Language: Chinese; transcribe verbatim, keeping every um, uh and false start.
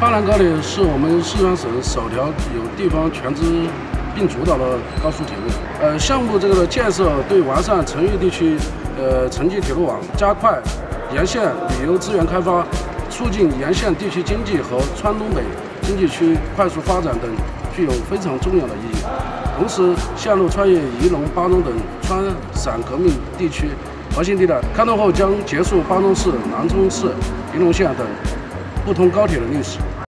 巴南高铁是我们四川省首条有地方全资并主导的高速铁路。呃，项目这个建设对完善成渝地区呃城际铁路网，加快沿线旅游资源开发，促进沿线地区经济和川东北经济区快速发展等，具有非常重要的意义。同时，线路穿越仪陇、巴中等川陕革命地区核心地带，开通后将结束巴中市、南充市、仪陇县等不通高铁的历史。